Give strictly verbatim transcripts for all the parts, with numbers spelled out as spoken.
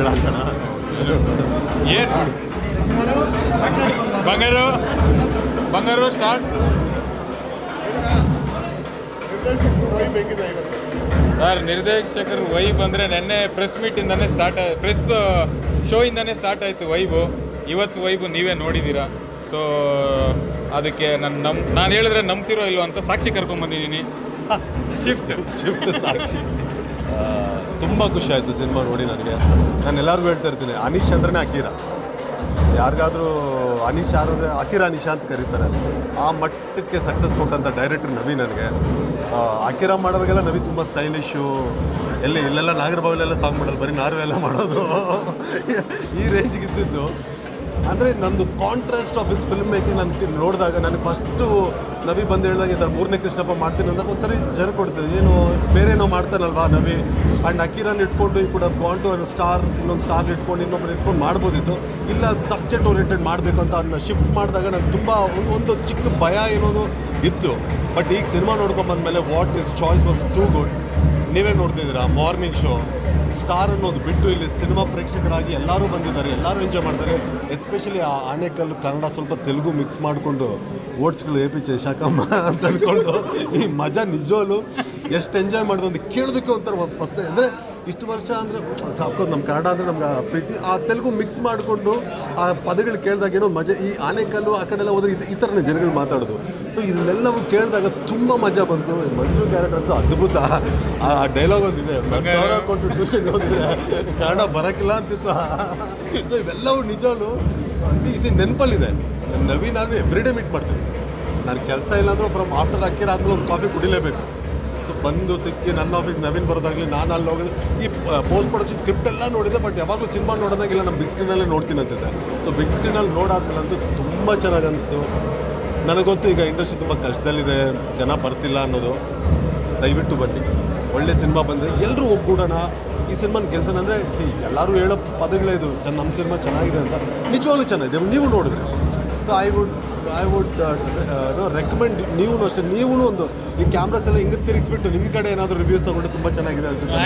ಬೇಡ ಕಣ. ಎಸ್ ಬಂಗಾರು ಬಂಗಾರು ಸ್ಟಾರ್ಟ್. ಸರ್ ನಿರ್ದೇಶಕರು ವೈಬ್ ಅಂದರೆ ನೆನ್ನೆ ಪ್ರೆಸ್ ಮೀಟಿಂದನೇ ಸ್ಟಾರ್ಟ್ ಪ್ರೆಸ್ ಶೋಯಿಂದನೇ ಸ್ಟಾರ್ಟ್ ಆಯಿತು ವೈಬು. ಇವತ್ತು ವೈಬು ನೀವೇ ನೋಡಿದ್ದೀರಾ. ಸೊ ಅದಕ್ಕೆ ನಾನು ನಮ್ ನಾನು ಹೇಳಿದ್ರೆ ನಂಬ್ತಿರೋ ಇಲ್ವೋ ಅಂತ ಸಾಕ್ಷಿ ಕರ್ಕೊಂಡ್ಬಂದಿದ್ದೀನಿ. ಶಿಫ್ಟ್ ಶಿಫ್ಟ್ ಸಾಕ್ಷಿ. ತುಂಬ ಖುಷಿ ಆಯಿತು ಸಿನಿಮಾ ನೋಡಿ ನನಗೆ. ನಾನು ಎಲ್ಲರಿಗೂ ಹೇಳ್ತಾ ಇರ್ತೀನಿ, ಅನೀಶ್ ಅಂದ್ರೆ ಅಕೀರಾ. ಯಾರಿಗಾದರೂ ಅನೀಶ್ ಯಾರು ಅಂದರೆ ಅಕೀರಾ ಅನೀಶಾ ಅಂತ ಕರೀತಾರೆ. ಆ ಮಟ್ಟಕ್ಕೆ ಸಕ್ಸಸ್ ಕೊಟ್ಟಂಥ ಡೈರೆಕ್ಟ್ರ್ ನವಿ ನನಗೆ. ಅಕೀರಾ ಮಾಡೋವಾಗೆಲ್ಲ ನವಿ ತುಂಬ ಸ್ಟೈಲಿಶು, ಎಲ್ಲಿ ಇಲ್ಲೆಲ್ಲ ನಾಗರಬಾವಿಲೆಲ್ಲ ಸಾಂಗ್ ಮಾಡೋದು, ಬರೀ ನಾರ್ವೆಲ್ಲ ಮಾಡೋದು, ಈ ರೇಂಜ್ಗೆ ಇದ್ದಿದ್ದು. ಅಂದರೆ ನಂದು contrast of is film making ನನಗೆ ನೋಡಿದಾಗ ನನಗೆ ಫಸ್ಟು ನವಿ ಬಂದು ಹೇಳಿದಾಗ ಇದ್ದಾರೆ ಮೂರನೇ ಕೃಷ್ಣಪ್ಪ ಮಾಡ್ತೀನಿ ಅಂದಾಗ ಒಂದು ಸರಿ ಜರ ಕೊಡ್ತೀವಿ, ಏನು ಬೇರೆ ಏನೋ ಮಾಡ್ತಾನಲ್ವಾ ನವಿ. ಆ್ಯಂಡ್ ಅಕೀರನ್ ಇಟ್ಕೊಂಡು ಈ ಕೂಡ ಗಾನ್ ಟು ಸ್ಟಾರ್, ಇನ್ನೊಂದು ಸ್ಟಾರ್ ಇಟ್ಕೊಂಡು ಇನ್ನೊಬ್ಬರು ಇಟ್ಕೊಂಡು ಮಾಡ್ಬೋದಿತ್ತು. ಇಲ್ಲ ಸಬ್ಜೆಕ್ಟ್ ಓರಿಯೆಂಟೆಡ್ ಮಾಡಬೇಕು ಅಂತ ಅದನ್ನ ಶಿಫ್ಟ್ ಮಾಡಿದಾಗ ನನಗೆ ತುಂಬ ಒಂದು ಒಂದು ಚಿಕ್ಕ ಭಯ ಏನೋದು ಇತ್ತು. ಬಟ್ ಈಗ ಸಿನಿಮಾ ನೋಡ್ಕೊಂಬಂದಮೇಲೆ what is choice was too good. ನೀವೇ ನೋಡ್ತಿದ್ದೀರಾ ಮಾರ್ನಿಂಗ್ ಶೋ ಸ್ಟಾರ್ ಅನ್ನೋದು ಬಿಟ್ಟು ಇಲ್ಲಿ ಸಿನಿಮಾ ಪ್ರೇಕ್ಷಕರಾಗಿ ಎಲ್ಲರೂ ಬಂದಿದ್ದಾರೆ, ಎಲ್ಲರೂ ಎಂಜಾಯ್ ಮಾಡ್ತಾರೆ. ಎಸ್ಪೆಷಲಿ ಆ ಆನೆಕಲ್ಲು ಕನ್ನಡ ಸ್ವಲ್ಪ ತೆಲುಗು ಮಿಕ್ಸ್ ಮಾಡಿಕೊಂಡು ಓಟ್ಸ್ಗಳು ಎ ಪಿ ಚೆ ಶಾಕಮ್ಮ ಅಂತ ಅಂದ್ಕೊಂಡು ಈ ಮಜಾ ನಿಜವೂ ಎಷ್ಟು ಎಂಜಾಯ್ ಮಾಡಿದ್ರು ಅಂತ ಕೇಳೋದಕ್ಕೆ ಒಂಥರ ಫಸ್ಟ್. ಅಂದರೆ ಇಷ್ಟು ವರ್ಷ ಅಂದರೆ ಅಫ್ಕೋರ್ಸ್ ನಮ್ಮ ಕನ್ನಡ ಅಂದರೆ ನಮ್ಗೆ ಪ್ರೀತಿ, ಆ ತೆಲುಗು ಮಿಕ್ಸ್ ಮಾಡಿಕೊಂಡು ಆ ಪದಗಳು ಕೇಳಿದಾಗ ಏನೋ ಮಜಾ. ಈ ಆನೆಕಲ್ಲು ಆ ಕಡೆ ಎಲ್ಲ ಹೋದ್ರೆ ಈ ಥರನೇ ಜನಗಳು ಮಾತಾಡೋದು. ಸೊ ಇದನ್ನೆಲ್ಲವೂ ಕೇಳಿದಾಗ ತುಂಬ ಮಜಾ ಬಂತು. ಮಂಜು ಕ್ಯಾರೆಕ್ಟರ್ ಅಂತೂ ಅದ್ಭುತ. ಆ ಡೈಲಾಗ್ ಒಂದಿದೆ, ಸಾವಿರ ಕೊಟ್ಟು ಟ್ಯೂಷನ್ ಹೋಗಿದ್ರೆ ಕನ್ನಡ ಬರೋಕ್ಕಿಲ್ಲ ಅಂತಿತ್ತು. ಸೊ ಇವೆಲ್ಲವೂ ನಿಜವೂ ಇದು ಇಸಿ ನೆನಪಲ್ಲಿದೆ. ನವಿ ನಾನು ಎವ್ರಿ ಡೇ ಮೀಟ್ ಮಾಡ್ತೀನಿ. ನಾನು ಕೆಲಸ ಇಲ್ಲಾಂದ್ರೂ ಫ್ರಮ್ ಆಫ್ಟರ್ ಅಕ್ಕಿರ ಆದಮೇಲೆ ಒಂದು ಕಾಫಿ ಕುಡಿಲೇಬೇಕು. ಸೊ ಬಂದು ಸಿಕ್ಕಿ ನನ್ನ ಆಫೀಸ್ ನವೀನ್ ಬರೋದಾಗಲಿ, ನಾನು ಅಲ್ಲಿ ಹೋಗೋದು, ಈ ಪೋಸ್ಟ್ ಪ್ರೊಡಕ್ಷನ್ ಸ್ಕ್ರಿಪ್ಟ್ ಎಲ್ಲ ನೋಡಿದೆ. ಬಟ್ ಯಾವಾಗಲೂ ಸಿನಿಮಾ ನೋಡೋದಾಗಿಲ್ಲ, ನಮ್ಮ ಬಿಗ್ ಸ್ಕ್ರೀನಲ್ಲೇ ನೋಡ್ತೀನಿ ಅಂತಿದ್ದೆ. ಸೊ ಬಿಗ್ ಸ್ಕ್ರೀನಲ್ಲಿ ನೋಡಾದ್ಮೇಲೆ ಅಂತೂ ತುಂಬ ಚೆನ್ನಾಗಿ ಅನಿಸ್ತು. ನನಗೊತ್ತು ಈಗ ಇಂಡಸ್ಟ್ರಿ ತುಂಬ ಕಷ್ಟದಲ್ಲಿದೆ, ಜನ ಬರ್ತಿಲ್ಲ ಅನ್ನೋದು. ದಯವಿಟ್ಟು ಬನ್ನಿ, ಒಳ್ಳೆ ಸಿನಿಮಾ ಬಂದರೆ ಎಲ್ಲರೂ ಒಗ್ಗೂಡೋಣ. ಈ ಸಿನಿಮಾನ ಗೆಲ್ಸೋಣ. ಅಂದರೆ ಸಿ ಎಲ್ಲರೂ ಹೇಳೋ ಪದಗಳೇ ಇದು, ನಮ್ಮ ಸಿನಿಮಾ ಚೆನ್ನಾಗಿದೆ ಅಂತ. ನಿಜವಾಗ್ಲೂ ಚೆನ್ನಾಗಿದೆ, ನೀವು ನೋಡಿದ್ರೆ. So I would I would no recommend. ನೀವು ಅಷ್ಟೇ, ನೀವು ಒಂದು ಈ ಕ್ಯಾಮ್ರಾಸ್ ಎಲ್ಲ ಹಿಂಗೆ ತಿರುಗಿಸ್ಬಿಟ್ಟು ನಿಮ್ಮ ಕಡೆ ಏನಾದರೂ ರಿವ್ಯೂಸ್ ತೊಗೊಂಡು ತುಂಬ ಚೆನ್ನಾಗಿದೆ ಅನ್ಸುತ್ತೆ.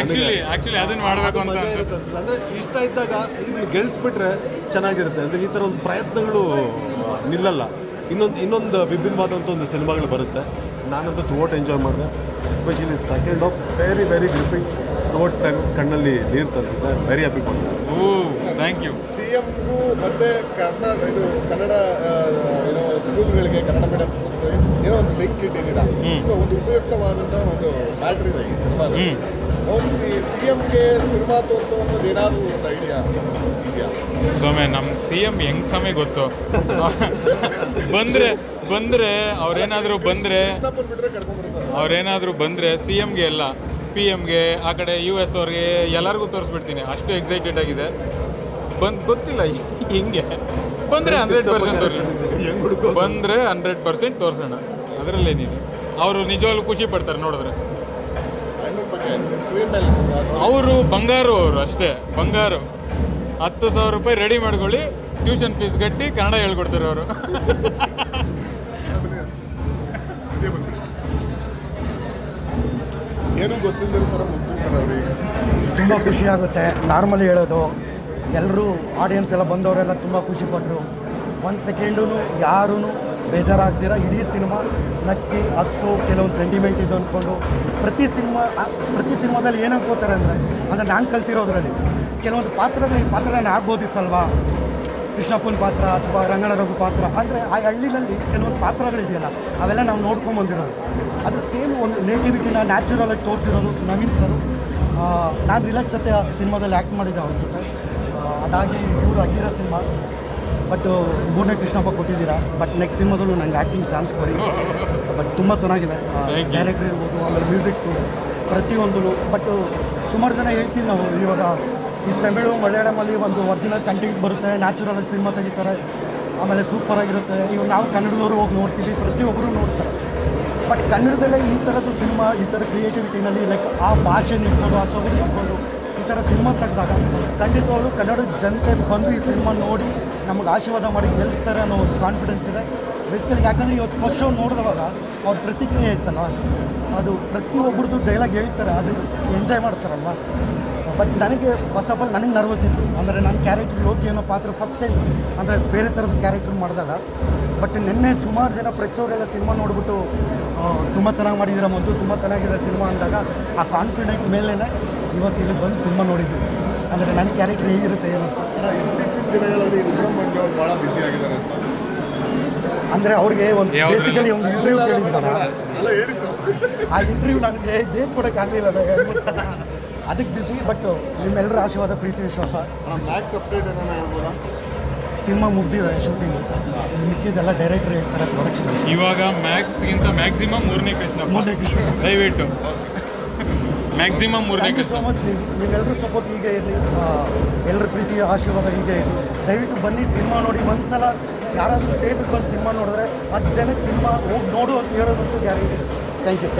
ಅಂದರೆ ಇಷ್ಟ ಇದ್ದಾಗ ಇದನ್ನು ಗೆಲ್ಸ್ಬಿಟ್ರೆ ಚೆನ್ನಾಗಿರುತ್ತೆ. ಅಂದರೆ ಈ ಥರ ಒಂದು ಪ್ರಯತ್ನಗಳು ನಿಲ್ಲಲ್ಲ. ಇನ್ನೊಂದು ಇನ್ನೊಂದು ವಿಭಿನ್ನವಾದಂಥ ಒಂದು ಸಿನಿಮಾಗಳು ಬರುತ್ತೆ. ನಾನಂತೂ ಥ್ರೂಔಟ್ ಎಂಜಾಯ್ ಮಾಡಿದೆ. Especially second half very very gripping. Towards times ಕಣ್ಣಲ್ಲಿ ನೀರು ತರಿಸಿದ್ದೆ. Very happy for thank you. C ಎಮ್ಗೂ ಮತ್ತು ಕನ್ನಡ ಇದು ಕನ್ನಡ ಏನೋ ಸ್ಕೂಲ್ಗಳಿಗೆ ಕನ್ನಡ ಮೀಡಿಯಂ ಏನೋ ಒಂದು ಲಿಂಕ್ ಇಟ್ಟಿದ್ದೀರಾ. ಸೊ ಒಂದು ಉಪಯುಕ್ತವಾದಂಥ ಒಂದು ಮ್ಯಾಟ್ರ್ ಇದೆ ಈ ಸಿನಿಮಾದಲ್ಲಿ. ಮೋಸ್ಟ್ಲಿ ಸಿ ಎಮ್ಗೆ ಸಿನಿಮಾ ತೋರಿಸೋವಂಥದ್ದು ಏನಾದರೂ ಒಂದು ಐಡಿಯಾ ಇದೆಯಾ? ಸೊಮೆ ನಮ್ಮ ಸಿ ಎಮ್ ಹೆಂಗ್ ಸಮಯ ಗೊತ್ತು. ಬಂದರೆ ಬಂದರೆ ಅವ್ರೇನಾದರೂ ಬಂದರೆ ಅವ್ರೇನಾದರೂ ಬಂದರೆ ಸಿ ಎಮ್ಗೆ ಎಲ್ಲ ಪಿ ಎಮ್ಗೆ ಆ ಕಡೆ ಯು ಎಸ್ ಅವ್ರಿಗೆ ಎಲ್ಲರಿಗೂ ತೋರಿಸ್ಬಿಡ್ತೀನಿ. ಅಷ್ಟು ಎಕ್ಸೈಟೆಡ್ ಆಗಿದೆ. ಬಂದು ಗೊತ್ತಿಲ್ಲ ಹಿಂಗೆ ಬಂದರೆ ಹಂಡ್ರೆಡ್ ಪರ್ಸೆಂಟ್ ತೋರಿಸಿ ಬಂದರೆ ಹಂಡ್ರೆಡ್ ಪರ್ಸೆಂಟ್ ತೋರಿಸೋಣ. ಅದರಲ್ಲೇನಿದೆ. ಅವರು ನಿಜವಾಗ್ಲೂ ಖುಷಿ ಪಡ್ತಾರೆ ನೋಡಿದ್ರೆ. ಅವರು ಬಂಗಾರು, ಅವರು ಅಷ್ಟೇ ಬಂಗಾರು. ಹತ್ತು ಸಾವಿರ ರೂಪಾಯಿ ರೆಡಿ ಮಾಡ್ಕೊಳ್ಳಿ, ಟ್ಯೂಷನ್ ಫೀಸ್ ಕಟ್ಟಿ ಕನ್ನಡ ಹೇಳ್ಕೊಡ್ತಾರೆ ಅವರು. ಏನೂ ಗೊತ್ತಿಲ್ಲದ ಥರ ಮುಗ್ದಿರ್ತಾರೆ ಅವ್ರಿಗೆ. ತುಂಬ ಖುಷಿಯಾಗುತ್ತೆ. ನಾರ್ಮಲಿ ಹೇಳೋದು, ಎಲ್ಲರೂ ಆಡಿಯನ್ಸ್ ಎಲ್ಲ ಬಂದವರೆಲ್ಲ ತುಂಬ ಖುಷಿಪಟ್ಟರು. ಒಂದು ಸೆಕೆಂಡೂ ಯಾರೂ ಬೇಜಾರಾಗ್ತೀರ. ಇಡೀ ಸಿನಿಮಾ ನಕ್ಕಿ ಹತ್ತು ಕೆಲವೊಂದು ಸೆಂಟಿಮೆಂಟ್ ಇದು ಅಂದ್ಕೊಂಡು ಪ್ರತಿ ಸಿನಿಮಾ ಪ್ರತಿ ಸಿನಿಮಾದಲ್ಲಿ ಏನು ಅನ್ಕೋತಾರೆ ಅಂದರೆ ಅಂದರೆ ನಾನು ಕಲ್ತಿರೋದ್ರಲ್ಲಿ ಕೆಲವೊಂದು ಪಾತ್ರಗಳು ಈ ಪಾತ್ರನೇ ಆಗ್ಬೋದಿತ್ತಲ್ವಾ, ಕೃಷ್ಣಪ್ಪನ ಪಾತ್ರ ಅಥವಾ ರಂಗಣ ರಘು ಪಾತ್ರ. ಅಂದರೆ ಆ ಹಳ್ಳಿನಲ್ಲಿ ಕೆಲವೊಂದು ಪಾತ್ರಗಳಿದೆಯಲ್ಲ, ಅವೆಲ್ಲ ನಾವು ನೋಡ್ಕೊಂಬಂದಿರೋದು. ಅದು ಸೇಮ್ ಒಂದು ನೇಟಿವಿಟಿನ ನ್ಯಾಚುರಲಾಗಿ ತೋರಿಸಿರೋದು ನವೀನ್ ಸರು. ನಾನು ರಿಲ್ಯಾಕ್ಸ್ ಜೊತೆ ಸಿನಿಮಾದಲ್ಲಿ ಆ್ಯಕ್ಟ್ ಮಾಡಿದ್ದೆ ಅವ್ರ ಜೊತೆ. ಅದಾಗಿ ಇವರು ಅಕ್ಕಿರಾ ಸಿನಿಮಾ. ಬಟ್ ಮೂರನೇ ಕೃಷ್ಣಪ್ಪ ಕೊಟ್ಟಿದ್ದೀರಾ. ಬಟ್ ನೆಕ್ಸ್ಟ್ ಸಿನಿಮಾದಲ್ಲೂ ನಂಗೆ ಆ್ಯಕ್ಟಿಂಗ್ ಚಾನ್ಸ್ ಕೊಡಿ. ಬಟ್ ತುಂಬ ಚೆನ್ನಾಗಿದೆ. ಡೈರೆಕ್ಟ್ರ್ ಇರ್ಬೋದು, ಆಮೇಲೆ ಮ್ಯೂಸಿಕ್ಕು ಪ್ರತಿಯೊಂದು. ಬಟ್ ಸುಮಾರು ಜನ ಹೇಳ್ತೀವಿ ನಾವು ಇವಾಗ ಈ ತಮಿಳು ಮಲಯಾಳಮಲ್ಲಿ ಒಂದು ಒರಿಜಿನಲ್ ಕಂಟೆಂಟ್ ಬರುತ್ತೆ, ನ್ಯಾಚುರಲಾಗಿ ಸಿನಿಮಾ ತೆಗಿತಾರೆ, ಆಮೇಲೆ ಸೂಪರಾಗಿರುತ್ತೆ. ಇವಾಗ ನಾವು ಕನ್ನಡದವರು ಹೋಗಿ ನೋಡ್ತೀವಿ, ಪ್ರತಿಯೊಬ್ಬರು ನೋಡ್ತಾರೆ. ಬಟ್ ಕನ್ನಡದಲ್ಲೇ ಈ ಥರದ್ದು ಸಿನಿಮಾ, ಈ ಥರ ಕ್ರಿಯೇಟಿವಿಟಿನಲ್ಲಿ ಲೈಕ್ ಆ ಭಾಷೆನ ಇಟ್ಕೊಂಡು, ಆ ಸೊಗಡು ಇಟ್ಕೊಂಡು ಈ ಥರ ಸಿನಿಮಾ ತೆಗೆದಾಗ ಖಂಡಿತವಾಗ್ಲೂ ಕನ್ನಡ ಜನತೆ ಬಂದು ಈ ಸಿನಿಮಾ ನೋಡಿ ನಮಗೆ ಆಶೀರ್ವಾದ ಮಾಡಿ ಗೆಲ್ಲಿಸ್ತಾರೆ ಅನ್ನೋ ಒಂದು ಕಾನ್ಫಿಡೆನ್ಸ್ ಇದೆ ಬೇಸಿಕಲಿ. ಯಾಕಂದರೆ ಇವತ್ತು ಫಸ್ಟ್ ಶೋ ನೋಡಿದವಾಗ ಅವ್ರ ಪ್ರತಿಕ್ರಿಯೆ ಇತ್ತಲ್ಲ, ಅದು ಪ್ರತಿಯೊಬ್ಬರದ್ದು ಡೈಲಾಗ್ ಹೇಳ್ತಾರೆ, ಅದನ್ನು ಎಂಜಾಯ್ ಮಾಡ್ತಾರಲ್ವ. ಬಟ್ ನನಗೆ ಫಸ್ಟ್ ಆಫ್ ಆಲ್ ನನಗೆ ನರ್ವಸ್ ಇತ್ತು. ಅಂದರೆ ನನ್ನ ಕ್ಯಾರೆಕ್ಟರ್ ಲೋಕಿ ಅನ್ನೋ ಪಾತ್ರ ಫಸ್ಟ್ ಟೈಮ್ ಅಂದರೆ ಬೇರೆ ಥರದ ಕ್ಯಾರೆಕ್ಟರ್ ಮಾಡಿದಾಗ. ಬಟ್ ನಿನ್ನೆ ಸುಮಾರು ಜನ ಪ್ರೆಸ್ ಅವರೆಲ್ಲ ಸಿನಿಮಾ ನೋಡಿಬಿಟ್ಟು ತುಂಬ ಚೆನ್ನಾಗಿ ಮಾಡಿದ್ದೀರ ಮಂಜು, ತುಂಬ ಚೆನ್ನಾಗಿದೆ ಸಿನಿಮಾ ಅಂದಾಗ ಆ ಕಾನ್ಫಿಡೆಂಟ್ ಮೇಲೇ ಇವತ್ತು ಇಲ್ಲಿ ಬಂದು ಸಿನಿಮಾ ನೋಡಿದ್ವಿ. ಅಂದರೆ ನನ್ನ ಕ್ಯಾರೆಕ್ಟರ್ ಹೇಗಿರುತ್ತೆ ಏನಂತ. ಇತ್ತೀಚಿನ ದಿನಗಳಲ್ಲಿ ವಿಕ್ರಮ್ ಮಂಜು ಅವ್ರು ಭಾಳ ಬ್ಯುಸಿ ಆಗಿದ್ದಾರೆ ಅಂತ. ಅಂದರೆ ಅವ್ರಿಗೆ ಒಂದು ಬೇಸಿಕಲಿ ಒಂದು ಇಂಟರ್ವ್ಯೂ ಕೇಳಿದ್ದಾರೆ. ಅಲ್ಲ ಹೇಳಿದ್ದು ಆ ಇಂಟರ್ವ್ಯೂ ನನಗೆ ಡೇಟ್ ಕೊಡೋಕ್ಕಾಗಲಿಲ್ಲ ಅದಕ್ಕೆ ಬಿಸಿ. ಬಟ್ ನಿಮ್ಮೆಲ್ಲರ ಆಶೀರ್ವಾದ, ಪ್ರೀತಿ, ವಿಶ್ವಾಸ. ಮ್ಯಾಕ್ಸ್ ಅಪ್ಡೇಟ್ ಏನಾರ ಹೇಳ್ಬೋದಾ? ಸಿನಿಮಾ ಮುಗ್ದಿದೆ ಶೂಟಿಂಗು, ಮಿಕ್ಕಿದೆಲ್ಲ ಡೈರೆಕ್ಟರ್ ಹೇಳ್ತಾರೆ ಪ್ರೊಡಕ್ಷನ್. ಇವಾಗ ಮ್ಯಾಕ್ಸ್ಗಿಂತ ಮ್ಯಾಕ್ಸಿಮಮ್ ಮೂರನೇ ಕೃಷ್ಣ ಮೂರನೇ ಕೃಷ್ಣ ದಯವಿಟ್ಟು ಮ್ಯಾಕ್ಸಿಮಮ್ ಮೂರನೇ thank you Krishna so much. ನೀವು ನೀವೆಲ್ಲರೂ ಸಪೋರ್ಟ್ ಹೀಗೆ ಇರಲಿ, ಎಲ್ಲರ ಪ್ರೀತಿ ಆಶೀರ್ವಾದ ಹೀಗೆ ಇರಲಿ. ದಯವಿಟ್ಟು ಬನ್ನಿ ಸಿನಿಮಾ ನೋಡಿ. ಒಂದು ಸಲ ಯಾರಾದರೂ ಥಿಯೇಟ್ರಿಗೆ ಬಂದು ಸಿನಿಮಾ ನೋಡಿದ್ರೆ ಹತ್ತು ಜನಕ್ಕೆ ಸಿನಿಮಾ ಹೋಗಿ ನೋಡು ಅಂತ ಹೇಳೋದಂತೂ ಗ್ಯಾರಂಟಿ. Thank you.